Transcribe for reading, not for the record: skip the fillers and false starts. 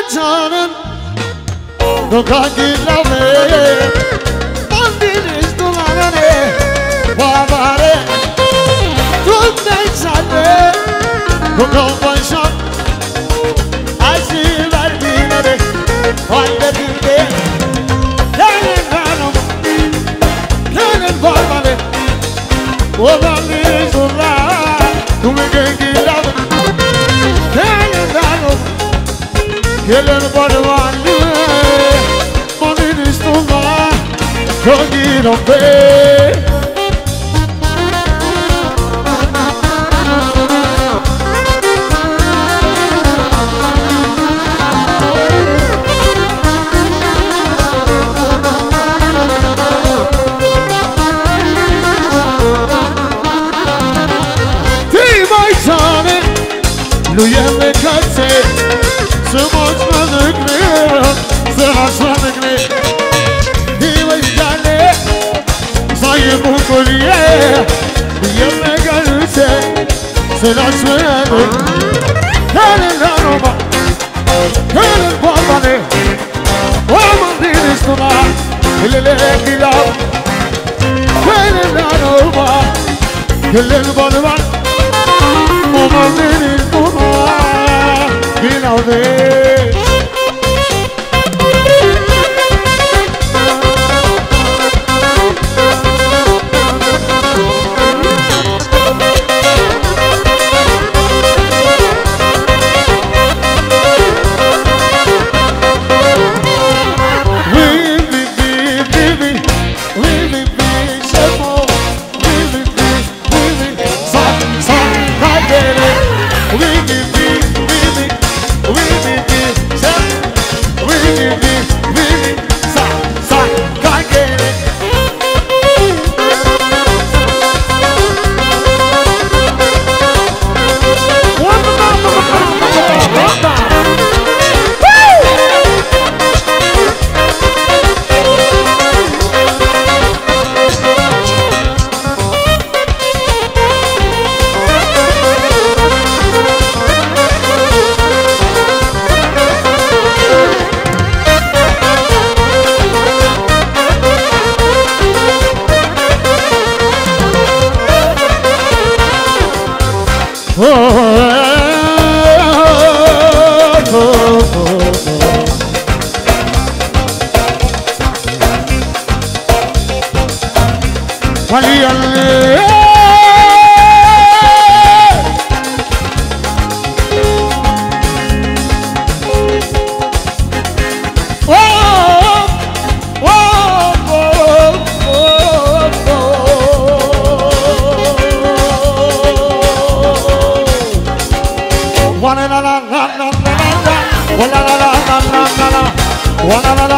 canım Dukakilame Mandiliş dulanane Babare Tutmeyçane Dukalbaşan Acı verdiğine Halledildi Gelin hanım Gelin varmalı Mandiliş dulan Dukakilame Gelin hanım Gelin varmalı Mandiliş dulan Dukakilame Lui me cățe Să moți mă năgre Să lași mă năgre Dime jale Să ai bucurie Lui me cățe Să lași mă năgre Hele la roba Hele bombane Oameni din stuna Hele ghila Hele la roba Hele bombane Oameni din stuna Vinau de la la la la la la la la la la la la la la